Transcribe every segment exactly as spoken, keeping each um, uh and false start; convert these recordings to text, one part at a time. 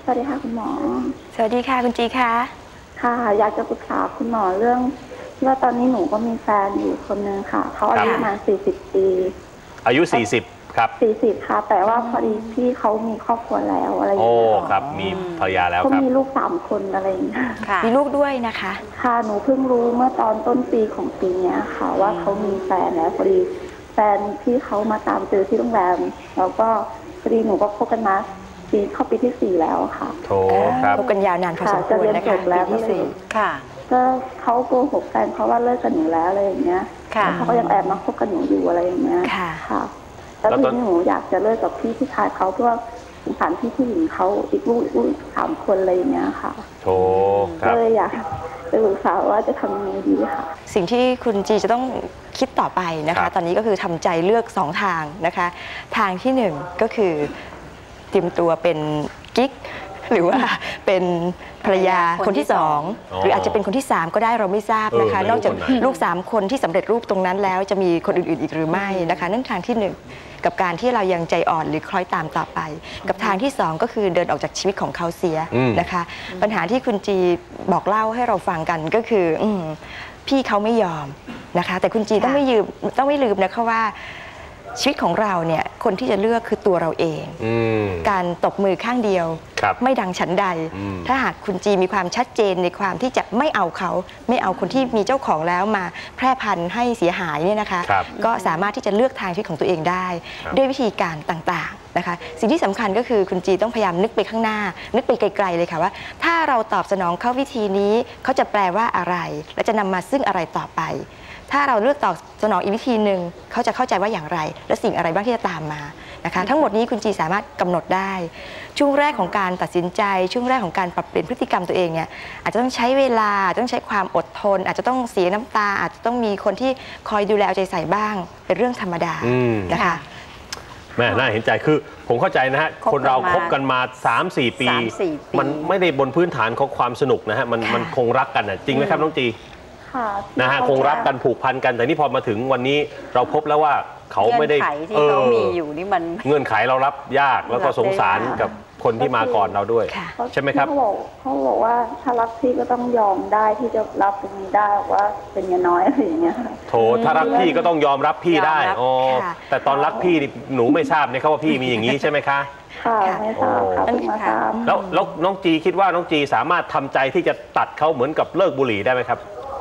สวัสดีค่ะคุณหมอสวัสดีค่ะคุณจีค่ะค่ะอยากจะปรึกษาคุณหมอเรื่องที่ว่าตอนนี้หนูก็มีแฟนอยู่คนนึงค่ะเขาอายุประมาณสี่สิบปีอายุสี่สิบครับสี่สิบค่ะแต่ว่าพอดีพี่เขามีครอบครัวแล้วอะไรอย่างเงี้ยโอ้ครับมีภรรยาแล้วครับเขามีลูกสามคนอะไรอย่างเงี้ยมีลูกด้วยนะคะค่ะหนูเพิ่งรู้เมื่อตอนต้นปีของปีนี้ค่ะว่าเขามีแฟนแล้วพอดีแฟนพี่เขามาตามเจอที่โรงแรมแล้วก็พอดีหนูก็คบกันมาปีเข้าปีที่สี่แล้วค่ะโถครับคบกันยาวนานพอสมควรนะคะปีที่สี่ค่ะก็เขาโกหกแฟนเขาว่าเลิกกันอยู่แล้วอะไรอย่างเงี้ยเขาก็ยังแอบมาคบกันหนูอยู่อะไรอย่างเงี้ยค่ะแล้วทีนี้หนูอยากจะเลิกกับพี่ที่ชายเขาเพื่อสงสารพี่ผู้หญิงเขาอีกลูกอีกสามคนอะไรอย่างเงี้ยค่ะโถครับก็เลยอยากจะปรึกษาว่าจะทำยังไงดีค่ะสิ่งที่คุณจีจะต้องคิดต่อไปนะคะตอนนี้ก็คือทำใจเลือกสองทางนะคะทางที่หนึ่งก็คือเตรียมตัวเป็นกิ๊กหรือว่าเป็นภรรยาคนที่สองหรืออาจจะเป็นคนที่สามก็ได้เราไม่ทราบนะคะนอกจากลูกสามคนที่สำเร็จรูปตรงนั้นแล้วจะมีคนอื่นๆอีกหรือไม่นะคะนั่นทางที่หนึ่งกับการที่เรายังใจอ่อนหรือคล้อยตามต่อไปกับทางที่สองก็คือเดินออกจากชีวิตของเขาเสียนะคะปัญหาที่คุณจีบอกเล่าให้เราฟังกันก็คือพี่เขาไม่ยอมนะคะแต่คุณจีต้องไม่ยืมต้องไม่ลืมนะคะว่าชีวิตของเราเนี่ยคนที่จะเลือกคือตัวเราเองการตบมือข้างเดียวไม่ดังฉันใดถ้าหากคุณจีมีความชัดเจนในความที่จะไม่เอาเขาไม่เอาคนที่มีเจ้าของแล้วมาแพร่พันธุ์ให้เสียหายเนี่ยนะคะก็สามารถที่จะเลือกทางชีวิตของตัวเองได้ด้วยวิธีการต่างๆนะคะสิ่งที่สำคัญก็คือคุณจีต้องพยายามนึกไปข้างหน้านึกไปไกลๆเลยค่ะว่าถ้าเราตอบสนองเขาวิธีนี้เขาจะแปลว่าอะไรและจะนำมาซึ่งอะไรต่อไปถ้าเราเลือกตอบสนองอีกวิธีหนึ่งเขาจะเข้าใจว่าอย่างไรและสิ่งอะไรบ้างที่จะตามมานะคะทั้งหมดนี้คุณจีสามารถกำหนดได้ช่วงแรกของการตัดสินใจช่วงแรกของการปรับเปลี่ยนพฤติกรรมตัวเองเนี่ยอาจจะต้องใช้เวลาต้องใช้ความอดทนอาจจะต้องเสียน้ำตาอาจจะต้องมีคนที่คอยดูแลเอาใจใส่บ้างเป็นเรื่องธรรมดานะคะแม่น่าเห็นใจคือผมเข้าใจนะฮะคนเราคบกันมา สามสี่ ปีมันไม่ได้บนพื้นฐานของความสนุกนะฮะมันมันคงรักกันนะจริงไหมครับน้องจีนะฮะคงรักกันผูกพันกันแต่นี่พอมาถึงวันนี้เราพบแล้วว่าเขาไม่ได้ที่เขามีอยู่นี่มันเงื่อนไขเรารับยากแล้วก็สงสารกับคนที่มาก่อนเราด้วยใช่ไหมครับเขาบอกเขาบอกว่าถ้ารักพี่ก็ต้องยอมได้ที่จะรับตรงนี้ได้ว่าเป็นเงินน้อยอะไรอย่างเงี้ยโถถ้ารักพี่ก็ต้องยอมรับพี่ได้อ๋อแต่ตอนรักพี่หนูไม่ทราบนะครับว่าพี่มีอย่างนี้ใช่ไหมคะค่ะไม่ทราบค่ะไม่ทราบแล้วแล้วน้องจีคิดว่าน้องจีสามารถทำใจที่จะตัดเขาเหมือนกับเลิกบุหรี่ได้ไหมครับ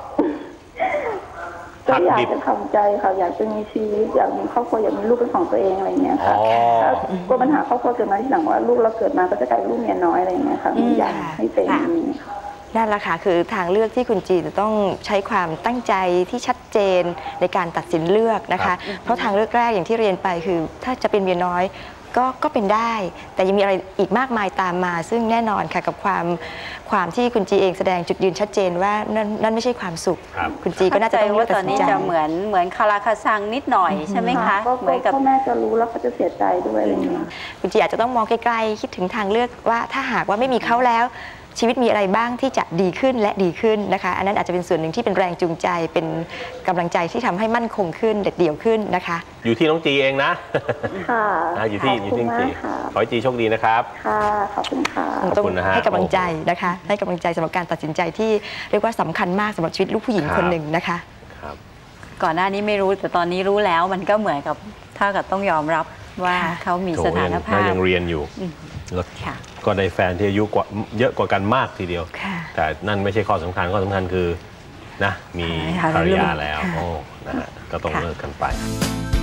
ก็อยากจะทำใจค่ะอยากจะมีชีวิตอยากมีครอบครัวอยากมีลูกเป็นของตัวเองอะไรเงี้ยค่ะกลัวปัญหาครอบครัวเกิดมาที่หลังว่าลูกเราเกิดมาก็จะกลายเป็นลูกเมียน้อยอะไรเงี้ยค่ะไม่อยากให้เป็นอย่างนี้นั่นแหละค่ะคือทางเลือกที่คุณจีจะต้องใช้ความตั้งใจที่ชัดเจนในการตัดสินเลือกนะคะเพราะทางเลือกแรกอย่างที่เรียนไปคือถ้าจะเป็นเมียน้อยก็ก็เป็นได้แต่ยังมีอะไรอีกมากมายตามมาซึ่งแน่นอนค่ะกับความความที่คุณจีเองแสดงจุดยืนชัดเจนว่านั่นนั่นไม่ใช่ความสุขคุณจีก็น่าจะต้องว่าตอนนี้จะเหมือนเหมือนคาราคาซังนิดหน่อยใช่ไหมคะเหมือนกับพ่อแม่จะรู้แล้วก็จะเสียใจด้วยอะไรอย่างเงี้ยคุณจีอาจจะต้องมองไกลๆคิดถึงทางเลือกว่าถ้าหากว่าไม่มีเขาแล้วชีวิตมีอะไรบ้างที่จะดีขึ้นและดีขึ้นนะคะอันนั้นอาจจะเป็นส่วนหนึ่งที่เป็นแรงจูงใจเป็นกำลังใจที่ทำให้มั่นคงขึ้นเด็ดเดี่ยวขึ้นนะคะอยู่ที่น้องจีเองนะค่ะอยู่ที่อยู่ที่จีขอให้จีโชคดีนะครับค่ะขอบคุณค่ะต้องให้กำลังใจนะคะให้กำลังใจสำหรับการตัดสินใจที่เรียกว่าสำคัญมากสำหรับชีวิตลูกผู้หญิงคนหนึ่งนะคะครับก่อนหน้านี้ไม่รู้แต่ตอนนี้รู้แล้วมันก็เหมือนกับถ้ากับต้องยอมรับว่าเขามีสถานภาพยังเรียนอยู่แล้วก็ได้แฟนที่อายุกว่าเยอะกว่ากันมากทีเดียวแต่นั่นไม่ใช่ข้อสำคัญข้อสำคัญคือนะมีภรรยาแล้วโอ้นะฮะก็ต้องเลิกกันไป